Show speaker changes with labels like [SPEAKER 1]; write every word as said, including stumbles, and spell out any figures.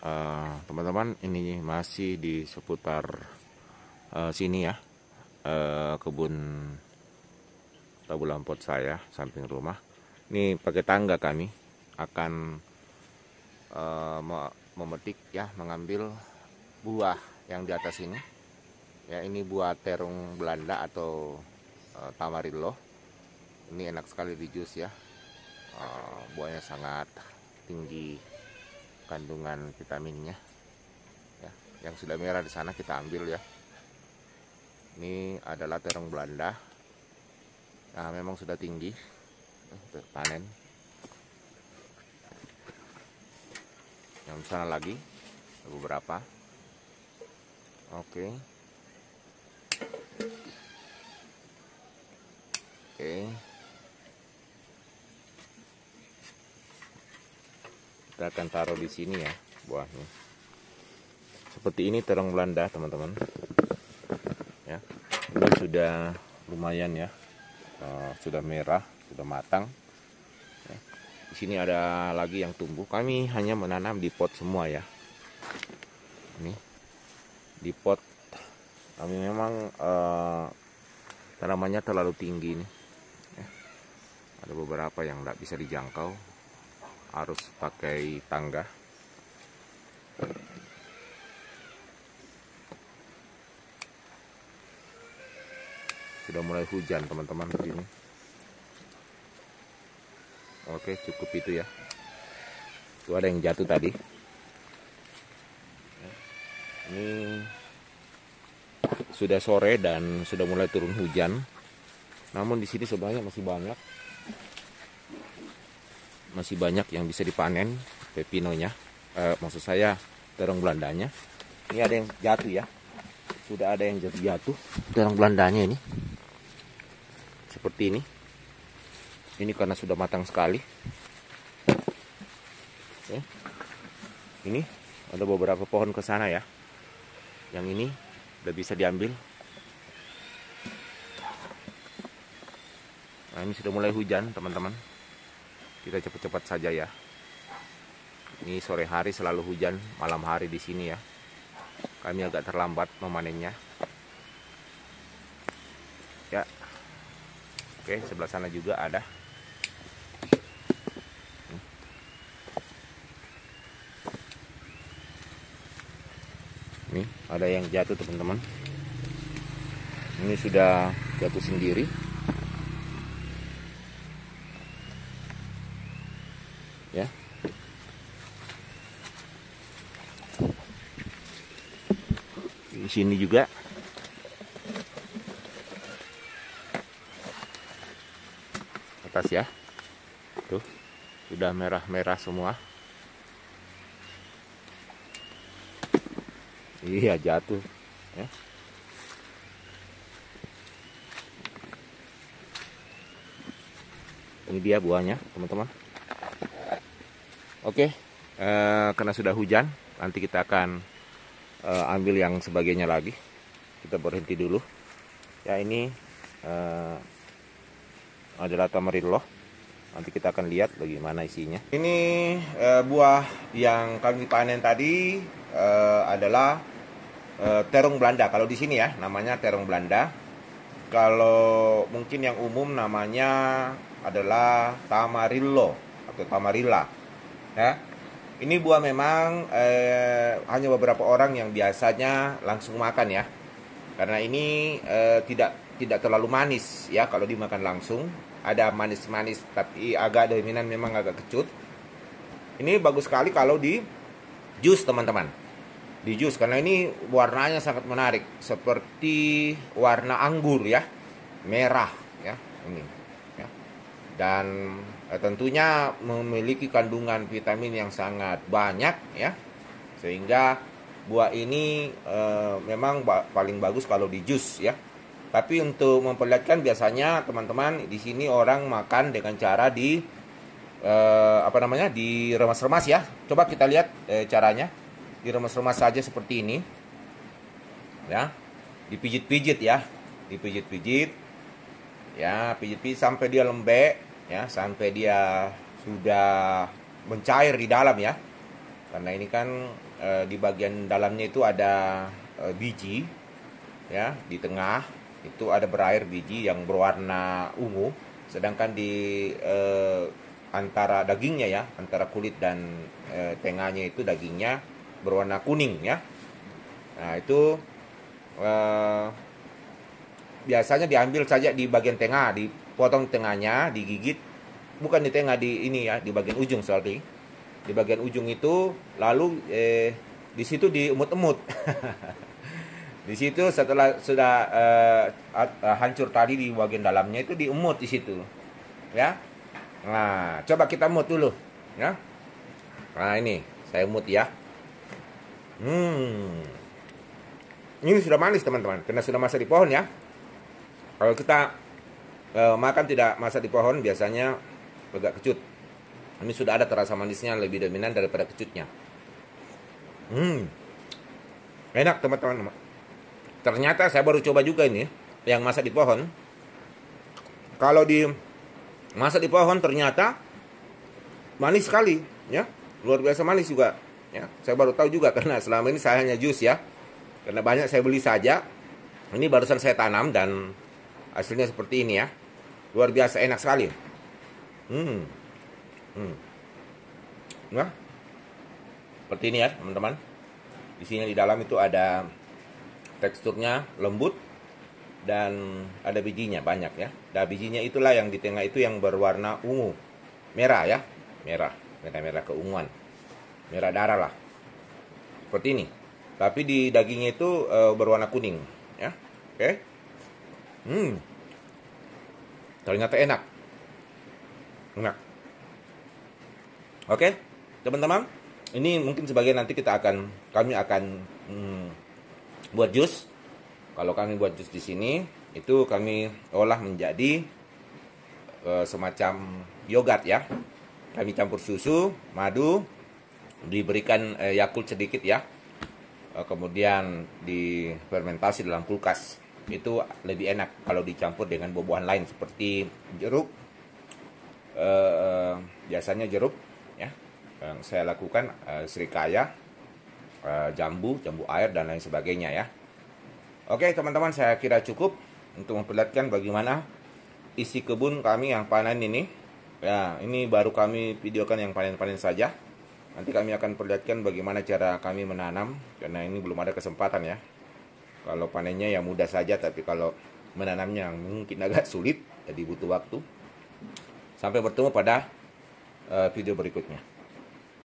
[SPEAKER 1] Eh, teman-teman, ini masih di seputar eh, sini ya, eh, kebun tabu lampot saya samping rumah. Ini pakai tangga kami akan eh, memetik ya, mengambil buah yang di atas ini. Ya, ini buah terung Belanda atau eh, tamarillo. Ini enak sekali di jus ya. Eh, buahnya sangat tinggi kandungan vitaminnya ya. Yang sudah merah di sana kita ambil ya. Ini adalah terong Belanda. Nah, memang sudah tinggi untuk panen. Yang sana lagi ada beberapa. Oke. Oke. Kita akan taruh di sini ya buahnya. Seperti ini terong Belanda, teman-teman. Ya, ini sudah lumayan ya, uh, sudah merah, sudah matang. Ya. Di sini ada lagi yang tumbuh. Kami hanya menanam di pot semua ya. Ini di pot. Kami memang uh, tanamannya terlalu tinggi nih. Ya. Ada beberapa yang tidak bisa dijangkau, harus pakai tangga. Sudah mulai hujan teman-teman di sini. Oke, cukup itu ya. Itu ada yang jatuh tadi. Ini sudah sore dan sudah mulai turun hujan. Namun di sini sebenarnya masih banyak. Masih banyak yang bisa dipanen pepinonya. Eh, maksud saya terong Belandanya. Ini ada yang jatuh ya. Sudah ada yang jatuh-jatuh terong Belandanya ini. Seperti ini. Ini karena sudah matang sekali. Oke. Ini ada beberapa pohon ke sana ya. Yang ini udah bisa diambil. Nah, ini sudah mulai hujan, teman-teman. Kita cepat-cepat saja ya. Ini sore hari selalu hujan, malam hari di sini ya. Kami agak terlambat memanennya. Ya. Oke, sebelah sana juga ada. Nih, ada yang jatuh teman-teman. Ini sudah jatuh sendiri. Ya. Di sini juga. Atas ya. Tuh, sudah merah-merah semua. Iya, jatuh ya. Ini dia buahnya, teman-teman. Oke, eh, karena sudah hujan, nanti kita akan eh, ambil yang sebagainya lagi. Kita berhenti dulu. Ya, ini eh, adalah tamarillo. Nanti kita akan lihat bagaimana isinya. Ini eh, buah yang kami panen tadi eh, adalah eh, terong Belanda. Kalau di sini ya, namanya terong Belanda. Kalau mungkin yang umum namanya adalah tamarillo atau tamarilla. Ya, ini buah memang eh, hanya beberapa orang yang biasanya langsung makan ya, karena ini eh, tidak tidak terlalu manis ya kalau dimakan langsung. Ada manis-manis tapi agak dominan, memang agak kecut. Ini bagus sekali kalau di jus teman-teman, di jus karena ini warnanya sangat menarik, seperti warna anggur ya, merah ya ini ya. Dan tentunya memiliki kandungan vitamin yang sangat banyak ya, sehingga buah ini e, memang ba paling bagus kalau di jus ya. Tapi untuk memperlihatkan, biasanya teman-teman di sini orang makan dengan cara di e, apa namanya diremas-remas ya. Coba kita lihat e, caranya, diremas-remas saja seperti ini ya, dipijit-pijit ya, dipijit-pijit ya, pijit-pijit sampai dia lembek ya, sampai dia sudah mencair di dalam ya. karena ini kan e, di bagian dalamnya itu ada e, biji, ya, di tengah itu ada berair biji yang berwarna ungu, sedangkan di e, antara dagingnya ya, antara kulit dan e, tengahnya itu dagingnya berwarna kuning ya. Nah itu e, biasanya diambil saja di bagian tengah, dipotong tengahnya, digigit, bukan di tengah, di ini ya, di bagian ujung, sorry, di bagian ujung itu, lalu eh, di situ diemut-emut. Di situ setelah sudah uh, uh, hancur tadi di bagian dalamnya itu diemut di situ, ya. Nah, coba kita emut dulu, ya. Nah ini saya emut ya. Hmm, ini sudah manis teman-teman, karena sudah masak di pohon ya. Kalau kita uh, makan tidak masak di pohon biasanya agak kecut. Ini sudah ada terasa manisnya lebih dominan daripada kecutnya. Hmm, enak teman-teman. Ternyata saya baru coba juga ini yang masak di pohon. Kalau di masak di pohon ternyata manis sekali, ya, luar biasa manis juga. Ya, saya baru tahu juga karena selama ini saya hanya jus ya. Karena banyak saya beli saja. Ini barusan saya tanam dan hasilnya seperti ini ya. Luar biasa enak sekali. Hmm. Hmm. Nah, seperti ini ya teman-teman. Di sini di dalam itu ada teksturnya lembut dan ada bijinya banyak ya. Dan bijinya itulah yang di tengah itu yang berwarna ungu, merah ya, merah, merah-merah keunguan, merah darah lah. Seperti ini. Tapi di dagingnya itu e, berwarna kuning ya. Oke. Hmm. Ternyata enak. Enak. Oke, teman-teman, ini mungkin sebagian nanti kita akan, kami akan hmm, buat jus. Kalau kami buat jus di sini, itu kami olah menjadi uh, semacam yogurt ya. Kami campur susu, madu, diberikan uh, Yakult sedikit ya. Uh, kemudian difermentasi dalam kulkas. Itu lebih enak kalau dicampur dengan buah-buahan lain seperti jeruk. Uh, biasanya jeruk. Ya, yang saya lakukan uh, serikaya, uh, jambu, jambu air dan lain sebagainya ya. Oke teman-teman, saya kira cukup untuk memperlihatkan bagaimana isi kebun kami yang panen ini. Ya, ini baru kami videokan yang panen-panen saja. Nanti kami akan perlihatkan bagaimana cara kami menanam, karena ini belum ada kesempatan ya. Kalau panennya ya mudah saja, tapi kalau menanamnya mungkin agak sulit, jadi butuh waktu. Sampai bertemu pada video berikutnya.